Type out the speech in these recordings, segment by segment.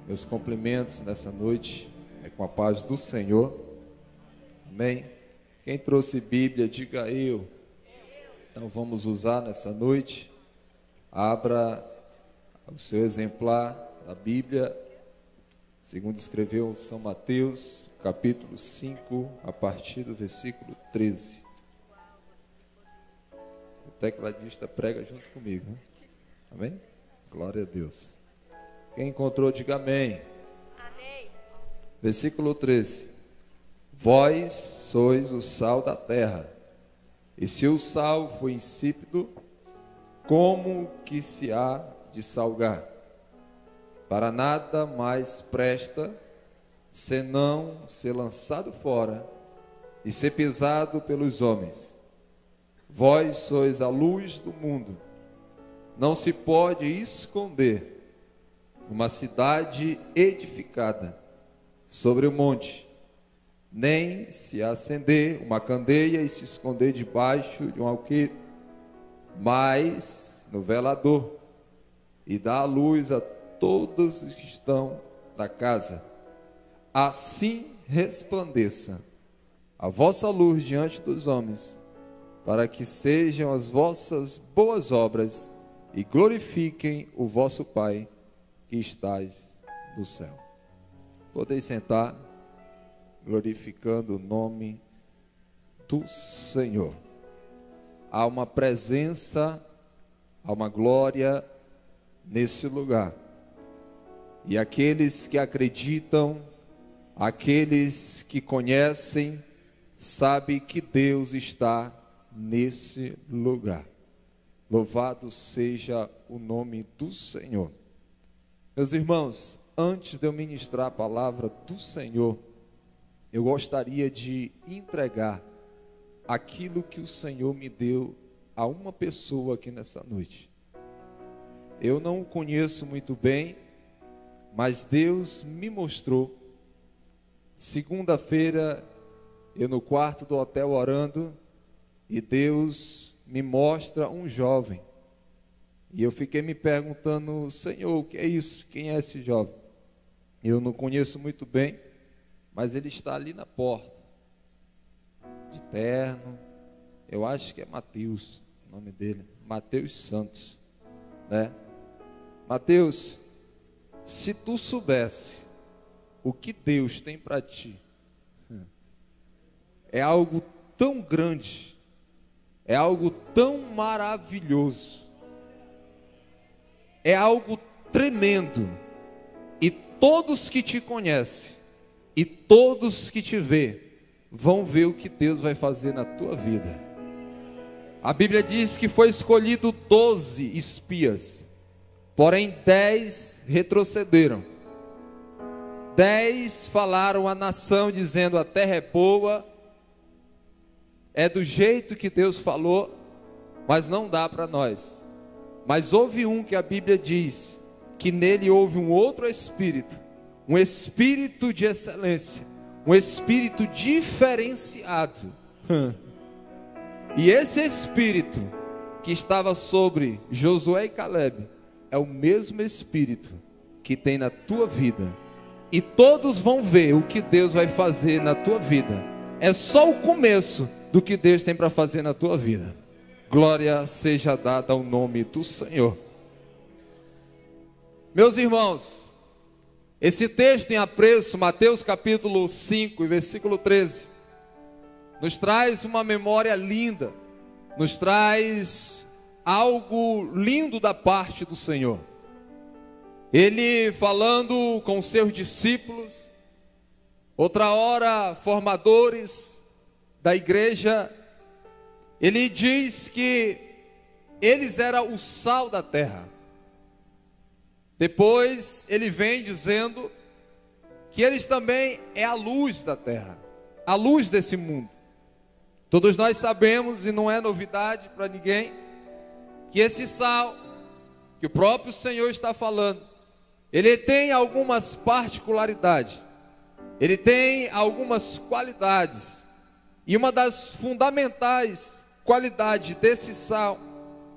Meus cumprimentos nessa noite é com a paz do Senhor. Amém? Quem trouxe Bíblia, diga eu. Então vamos usar nessa noite. Abra o seu exemplar da Bíblia, segundo escreveu São Mateus, capítulo 5, a partir do versículo 13. O tecladista prega junto comigo, né? Amém? Glória a Deus. Quem encontrou, diga amém. Amém. Versículo 13. Vós sois o sal da terra, e se o sal for insípido, como que se há de salgar? Para nada mais presta, senão ser lançado fora e ser pisado pelos homens. Vós sois a luz do mundo. Não se pode esconder uma cidade edificada sobre o monte, nem se acender uma candeia e se esconder debaixo de um alqueire, mas no velador, e dá a luz a todos os que estão na casa. Assim resplandeça a vossa luz diante dos homens, para que sejam as vossas boas obras e glorifiquem o vosso Pai que estais no céu. Podeis sentar, glorificando o nome do Senhor. Há uma presença, há uma glória nesse lugar. E aqueles que acreditam, aqueles que conhecem, sabem que Deus está nesse lugar. Louvado seja o nome do Senhor. Meus irmãos, antes de eu ministrar a palavra do Senhor, eu gostaria de entregar aquilo que o Senhor me deu a uma pessoa aqui nessa noite. Eu não o conheço muito bem, mas Deus me mostrou. Segunda-feira, eu no quarto do hotel orando, e Deus me mostra um jovem. E eu fiquei me perguntando, Senhor, o que é isso? Quem é esse jovem? Eu não conheço muito bem, mas ele está ali na porta, de terno. Eu acho que é Mateus, o nome dele, Mateus Santos, né? Mateus, se tu soubesse o que Deus tem para ti, é algo tão grande, é algo tão maravilhoso, é algo tremendo, e todos que te conhecem, e todos que te vê, vão ver o que Deus vai fazer na tua vida. A Bíblia diz que foi escolhido 12 espias, porém 10 retrocederam. 10 falaram à nação dizendo, a terra é boa, é do jeito que Deus falou, mas não dá para nós. Mas houve um que a Bíblia diz, que nele houve um outro espírito, um espírito de excelência, um espírito diferenciado. E esse espírito que estava sobre Josué e Calebe, é o mesmo espírito que tem na tua vida. E todos vão ver o que Deus vai fazer na tua vida. É só o começo do que Deus tem para fazer na tua vida. Glória seja dada ao nome do Senhor. Meus irmãos, esse texto em apreço, Mateus capítulo 5, versículo 13, nos traz uma memória linda, nos traz algo lindo da parte do Senhor. Ele falando com seus discípulos, outra hora formadores da igreja, ele diz que eles eram o sal da terra. Depois ele vem dizendo que eles também é a luz da terra, a luz desse mundo. Todos nós sabemos, e não é novidade para ninguém, que esse sal, que o próprio Senhor está falando, ele tem algumas particularidades, ele tem algumas qualidades, e uma das fundamentais qualidades desse sal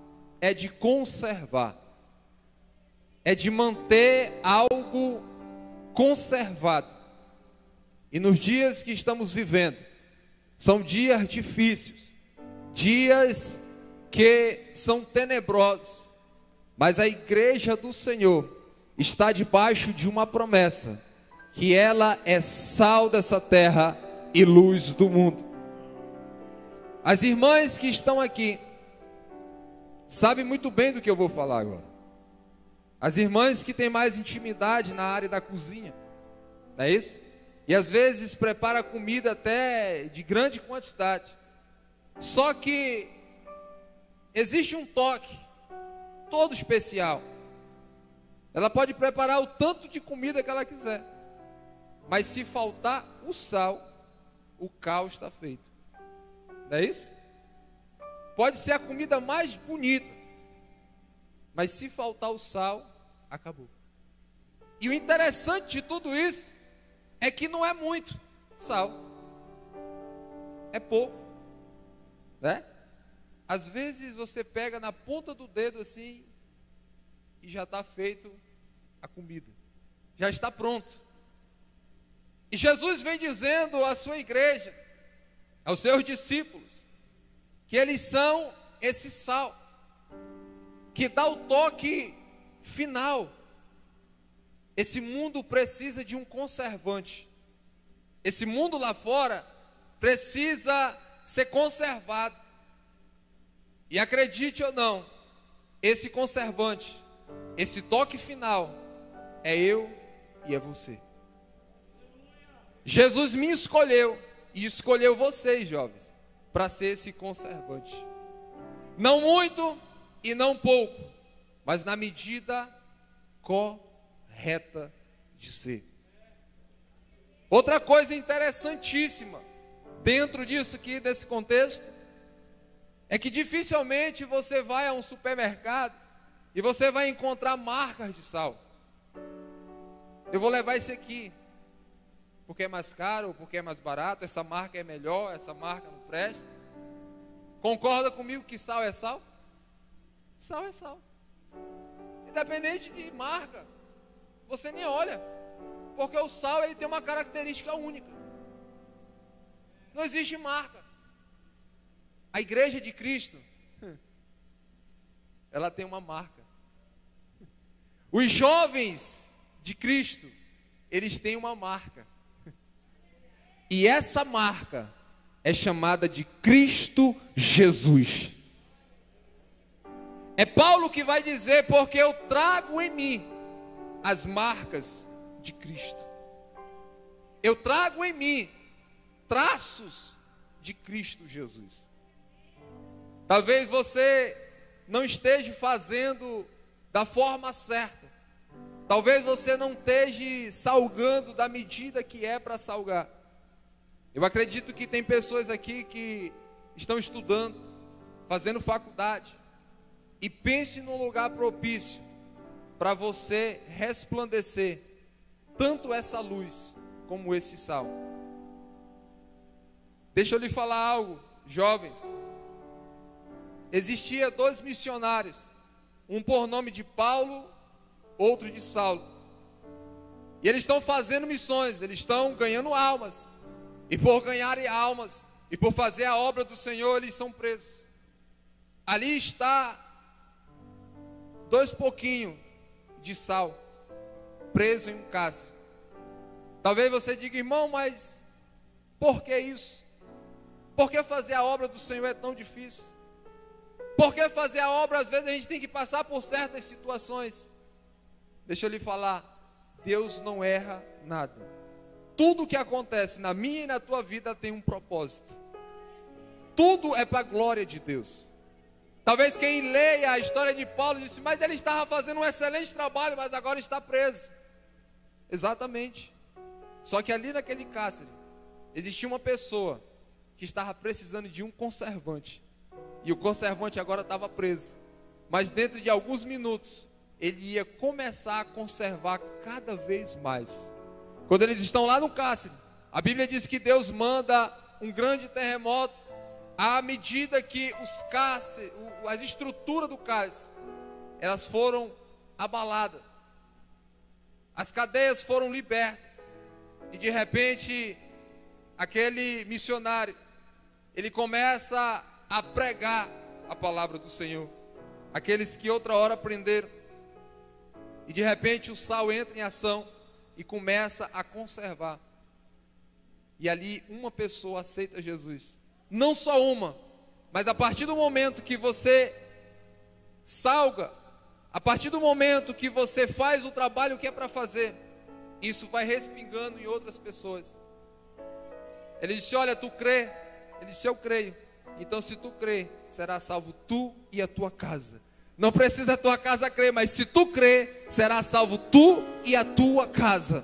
é de conservar, é de manter algo conservado. E nos dias que estamos vivendo, são dias difíceis, dias que são tenebrosos, mas a igreja do Senhor está debaixo de uma promessa, que ela é sal dessa terra e luz do mundo. As irmãs que estão aqui sabem muito bem do que eu vou falar agora. As irmãs que têm mais intimidade na área da cozinha, não é isso? E às vezes prepara comida até de grande quantidade. Só que existe um toque todo especial. Ela pode preparar o tanto de comida que ela quiser, mas se faltar o sal, o caos está feito. Não é isso? Pode ser a comida mais bonita, mas se faltar o sal, acabou. E o interessante de tudo isso é que não é muito sal, é pouco, né? Às vezes você pega na ponta do dedo assim e já está feito a comida, já está pronto. E Jesus vem dizendo à sua igreja, aos seus discípulos, que eles são esse sal que dá o toque final. Esse mundo precisa de um conservante. Esse mundo lá fora precisa ser conservado. E acredite ou não, esse conservante, esse toque final, é eu e é você. Jesus me escolheu e escolheu vocês, jovens, para ser esse conservante. Não muito e não pouco, mas na medida correta de ser. Outra coisa interessantíssima dentro disso aqui, desse contexto, é que dificilmente você vai a um supermercado e você vai encontrar marcas de sal. Eu vou levar esse aqui, porque é mais caro, ou porque é mais barato, essa marca é melhor, essa marca não presta. Concorda comigo que sal é sal? Sal é sal. Independente de marca, você nem olha, porque o sal ele tem uma característica única. Não existe marca. A igreja de Cristo, ela tem uma marca. Os jovens de Cristo, eles têm uma marca. E essa marca é chamada de Cristo Jesus. É Paulo que vai dizer, porque eu trago em mim as marcas de Cristo. Eu trago em mim traços de Cristo Jesus. Talvez você não esteja fazendo da forma certa. Talvez você não esteja salgando da medida que é para salgar. Eu acredito que tem pessoas aqui que estão estudando, fazendo faculdade, e pense num lugar propício para você resplandecer tanto essa luz como esse sal. Deixa eu lhe falar algo, jovens. Existia 2 missionários, um por nome de Paulo, outro de Saulo. E eles estão fazendo missões, eles estão ganhando almas. E por ganharem almas, e por fazer a obra do Senhor, eles são presos. Ali está 2 pouquinhos de sal, preso em um cárcere. Talvez você diga, irmão, mas por que isso? Por que fazer a obra do Senhor é tão difícil? Por que fazer a obra, às vezes a gente tem que passar por certas situações? Deixa eu lhe falar, Deus não erra nada. Tudo que acontece na minha e na tua vida tem um propósito. Tudo é para a glória de Deus. Talvez quem leia a história de Paulo disse, mas ele estava fazendo um excelente trabalho, mas agora está preso. Exatamente. Só que ali naquele cárcere, existia uma pessoa que estava precisando de um conservante. E o conservante agora estava preso. Mas dentro de alguns minutos, ele ia começar a conservar cada vez mais. Quando eles estão lá no cárcere, a Bíblia diz que Deus manda um grande terremoto, à medida que os cárceres, as estruturas do cárcere, elas foram abaladas. as cadeias foram libertas, e de repente, aquele missionário, ele começa a pregar a palavra do Senhor. Aqueles que outra hora prenderam, e de repente o sal entra em ação e começa a conservar. E ali uma pessoa aceita Jesus. Não só uma, mas a partir do momento que você salga, a partir do momento que você faz o trabalho que é para fazer, isso vai respingando em outras pessoas. Ele disse: olha, tu crê? Ele disse: eu creio. Então, se tu crê, será salvo tu e a tua casa. Não precisa a tua casa crer, mas se tu crê, será salvo tu e a tua casa.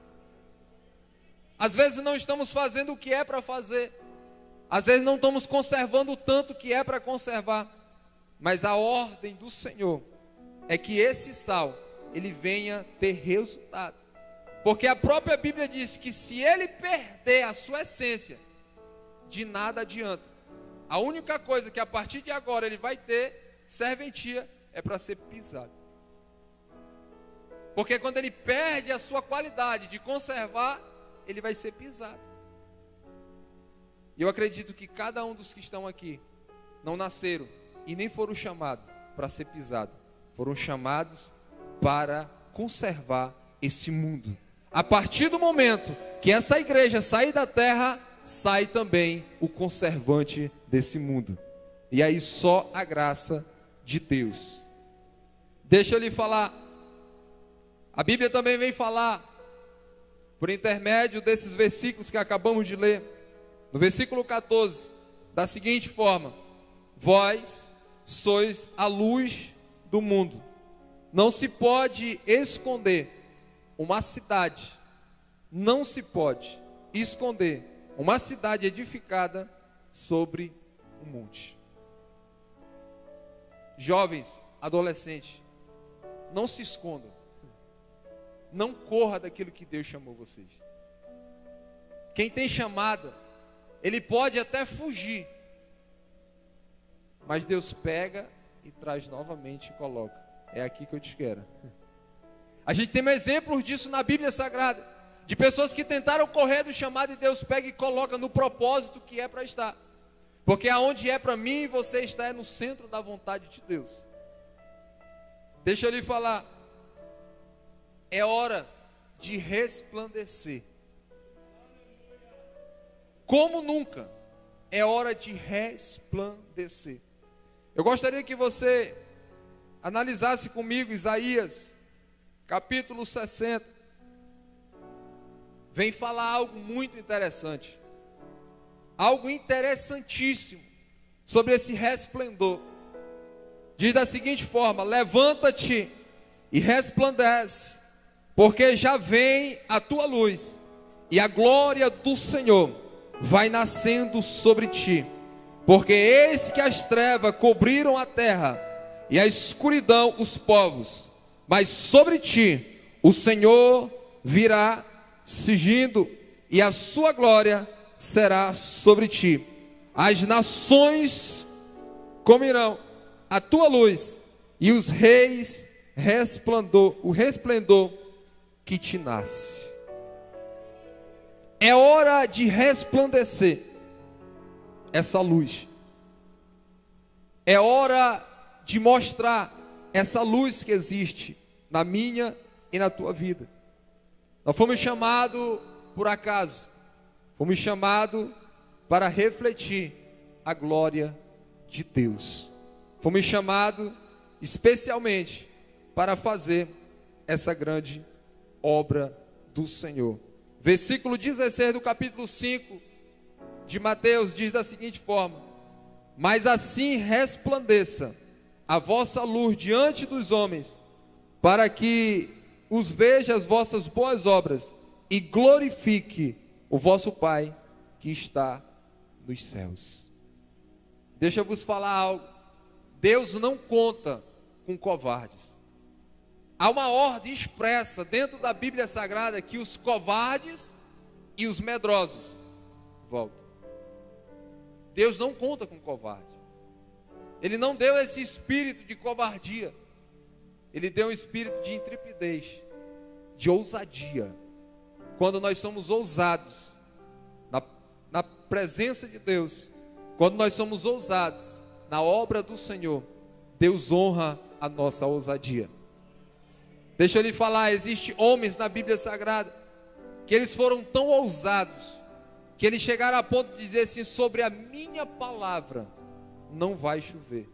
Às vezes não estamos fazendo o que é para fazer, às vezes não estamos conservando o tanto que é para conservar, mas a ordem do Senhor é que esse sal, ele venha ter resultado. Porque a própria Bíblia diz que se ele perder a sua essência, de nada adianta. A única coisa que a partir de agora ele vai ter, serventia, é para ser pisado. Porque quando ele perde a sua qualidade de conservar, ele vai ser pisado. E eu acredito que cada um dos que estão aqui não nasceram e nem foram chamados para ser pisado. Foram chamados para conservar esse mundo. A partir do momento que essa igreja sair da terra, sai também o conservante desse mundo. E aí só a graça de Deus. Deixa eu lhe falar. A Bíblia também vem falar, por intermédio desses versículos que acabamos de ler, no versículo 14, da seguinte forma: vós sois a luz do mundo. Não se pode esconder uma cidade, não se pode esconder uma cidade edificada sobre um monte. Jovens, adolescentes, não se escondam. Não corra daquilo que Deus chamou vocês. Quem tem chamada, ele pode até fugir, mas Deus pega e traz novamente e coloca. É aqui que eu te quero. A gente tem exemplos disso na Bíblia Sagrada, de pessoas que tentaram correr do chamado e Deus pega e coloca no propósito que é para estar. Porque aonde é para mim e você estar é no centro da vontade de Deus. Deixa eu lhe falar. É hora de resplandecer. Como nunca, é hora de resplandecer. Eu gostaria que você analisasse comigo Isaías, capítulo 60. Vem falar algo muito interessante. Algo interessantíssimo sobre esse resplendor. Diz da seguinte forma: levanta-te e resplandece, porque já vem a tua luz, e a glória do Senhor vai nascendo sobre ti. Porque eis que as trevas cobriram a terra, e a escuridão os povos, mas sobre ti o Senhor virá surgindo, e a sua glória será sobre ti. As nações comerão a tua luz, e os reis o resplendor que te nasce. É hora de resplandecer essa luz. É hora de mostrar essa luz que existe na minha e na tua vida. Nós fomos chamados por acaso. Fomos chamados para refletir a glória de Deus. Fomos chamados especialmente para fazer essa grande obra do Senhor. Versículo 16 do capítulo 5 de Mateus diz da seguinte forma: mas assim resplandeça a vossa luz diante dos homens, para que os veja as vossas boas obras e glorifique o vosso Pai que está nos céus. Deixa eu vos falar algo. Deus não conta com covardes. Há uma ordem expressa dentro da Bíblia Sagrada que os covardes e os medrosos voltam. Deus não conta com covarde. Ele não deu esse espírito de covardia. Ele deu um espírito de intrepidez. de ousadia. Quando nós somos ousados na presença de Deus, quando nós somos ousados na obra do Senhor, Deus honra a nossa ousadia. Deixa eu lhe falar, existem homens na Bíblia Sagrada que eles foram tão ousados que eles chegaram a ponto de dizer assim: sobre a minha palavra não vai chover.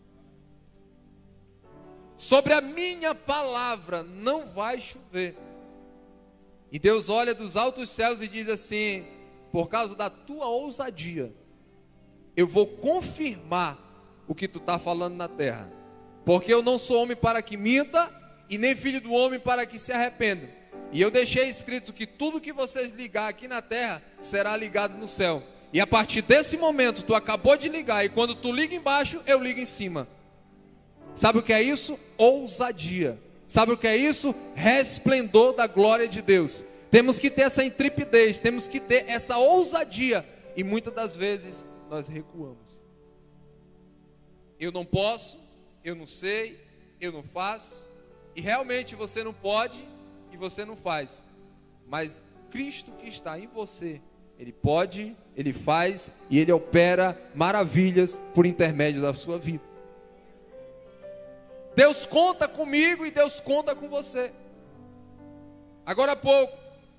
Sobre a minha palavra não vai chover. E Deus olha dos altos céus e diz assim: por causa da tua ousadia, eu vou confirmar o que tu está falando na terra. Porque eu não sou homem para que minta, e nem filho do homem para que se arrependa. E eu deixei escrito que tudo que vocês ligar aqui na terra será ligado no céu. E a partir desse momento, tu acabou de ligar, e quando tu liga embaixo, eu ligo em cima. Sabe o que é isso? Ousadia. Sabe o que é isso? Resplendor da glória de Deus. Temos que ter essa intrepidez, temos que ter essa ousadia. E muitas das vezes nós recuamos. Eu não posso, eu não sei, eu não faço. E realmente você não pode e você não faz. Mas Cristo que está em você, Ele pode, Ele faz e Ele opera maravilhas por intermédio da sua vida. Deus conta comigo e Deus conta com você. Agora há pouco,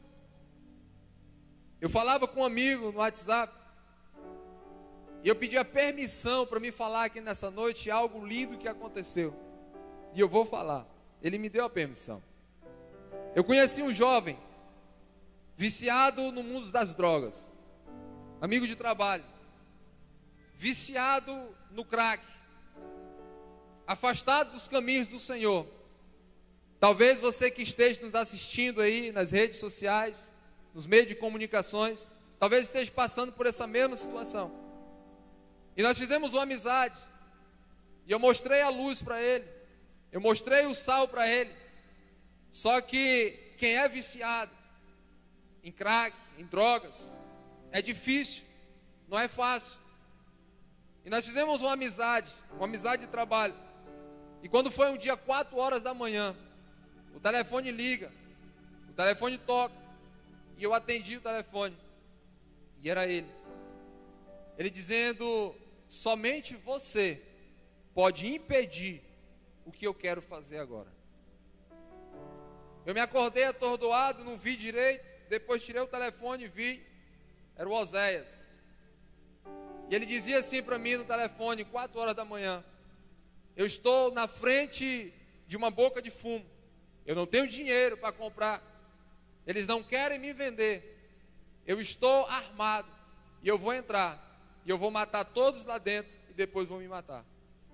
eu falava com um amigo no WhatsApp, e eu pedi a permissão para me falar aqui nessa noite algo lindo que aconteceu. E eu vou falar. Ele me deu a permissão. Eu conheci um jovem viciado no mundo das drogas, amigo de trabalho, viciado no crack, afastado dos caminhos do Senhor. Talvez você que esteja nos assistindo aí nas redes sociais, nos meios de comunicações, talvez esteja passando por essa mesma situação. E nós fizemos uma amizade, e eu mostrei a luz para ele, eu mostrei o sal para ele. Só que quem é viciado em crack, em drogas, é difícil, não é fácil. E nós fizemos uma amizade de trabalho. E quando foi um dia 4 horas da manhã, o telefone liga, o telefone toca, e eu atendi o telefone, e era ele. Ele dizendo: somente você pode impedir o que eu quero fazer agora. Eu me acordei atordoado, não vi direito, depois tirei o telefone e vi, era o Oséias. E ele dizia assim para mim no telefone, 4 horas da manhã: eu estou na frente de uma boca de fumo, eu não tenho dinheiro para comprar, eles não querem me vender, eu estou armado, e eu vou entrar, e eu vou matar todos lá dentro, e depois vou me matar.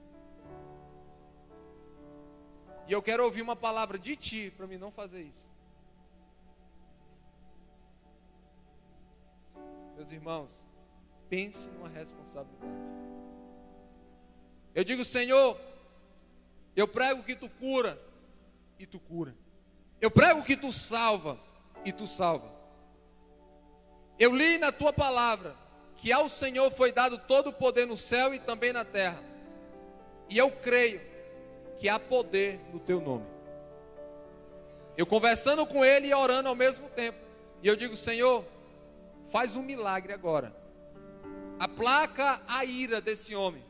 E eu quero ouvir uma palavra de ti, para mim não fazer isso. Meus irmãos, pense numa responsabilidade. Eu digo: Senhor, eu prego que tu cura, e tu cura. Eu prego que tu salva, e tu salva. Eu li na tua palavra que ao Senhor foi dado todo o poder no céu e também na terra. E eu creio que há poder no teu nome. Eu conversando com ele e orando ao mesmo tempo. E eu digo: Senhor, faz um milagre agora. Aplaca a ira desse homem.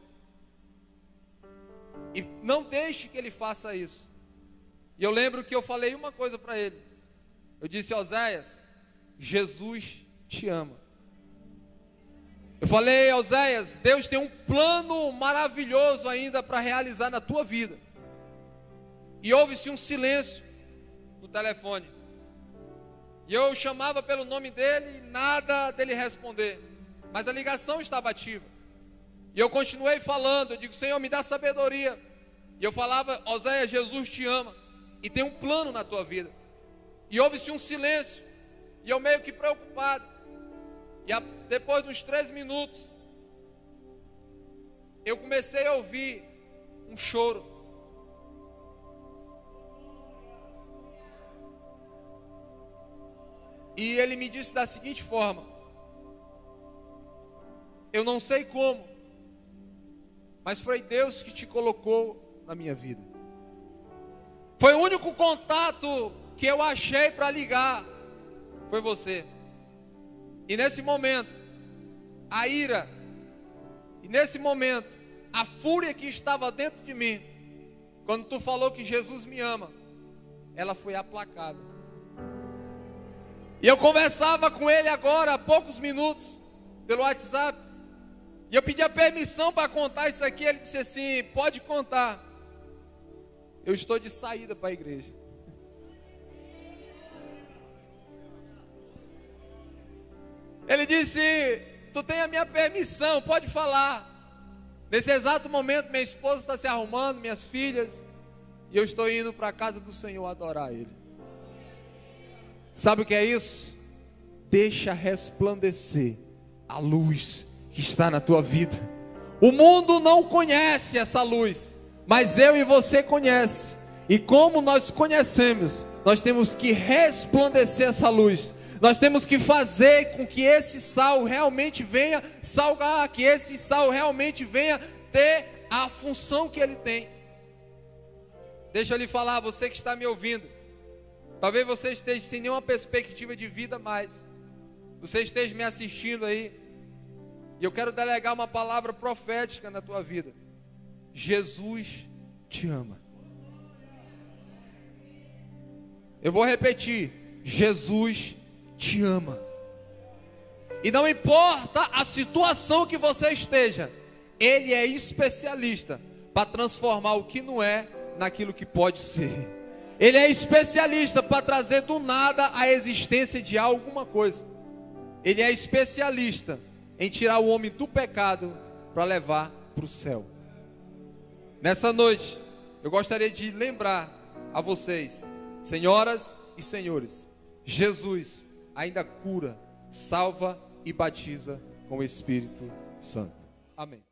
E não deixe que ele faça isso. E eu lembro que eu falei uma coisa para ele. Eu disse: Oséias, Jesus te ama. Eu falei: Oséias, Deus tem um plano maravilhoso ainda para realizar na tua vida. E houve-se um silêncio no telefone. E eu chamava pelo nome dele e nada dele responder. Mas a ligação estava ativa. E eu continuei falando. Eu digo: Senhor, me dá sabedoria. E eu falava: Oséias, Jesus te ama e tem um plano na tua vida. E houve-se um silêncio. E eu meio que preocupado. E depois de uns 3 minutos, eu comecei a ouvir um choro. E ele me disse da seguinte forma: eu não sei como, mas foi Deus que te colocou na minha vida. Foi o único contato que eu achei para ligar foi você. E nesse momento, a ira, e nesse momento, a fúria que estava dentro de mim, quando tu falou que Jesus me ama, ela foi aplacada. E eu conversava com ele agora, há poucos minutos, pelo WhatsApp, e eu pedi a permissão para contar isso aqui. Ele disse assim: pode contar, eu estou de saída para a igreja. Ele disse: tu tem a minha permissão, pode falar. Nesse exato momento, minha esposa está se arrumando, minhas filhas, e eu estou indo para a casa do Senhor adorar Ele. Sabe o que é isso? Deixa resplandecer a luz que está na tua vida. O mundo não conhece essa luz, mas eu e você conhece. E como nós conhecemos, nós temos que resplandecer essa luz. Nós temos que fazer com que esse sal realmente venha salgar, que esse sal realmente venha ter a função que ele tem. Deixa eu lhe falar, você que está me ouvindo, talvez você esteja sem nenhuma perspectiva de vida mais, você esteja me assistindo aí, e eu quero delegar uma palavra profética na tua vida. Jesus te ama. Eu vou repetir: Jesus te ama. E não importa a situação que você esteja, Ele é especialista para transformar o que não é naquilo que pode ser. Ele é especialista para trazer do nada a existência de alguma coisa. Ele é especialista em tirar o homem do pecado para levar para o céu. Nessa noite, eu gostaria de lembrar a vocês, senhoras e senhores, Jesus ainda cura, salva e batiza com o Espírito Santo. Amém.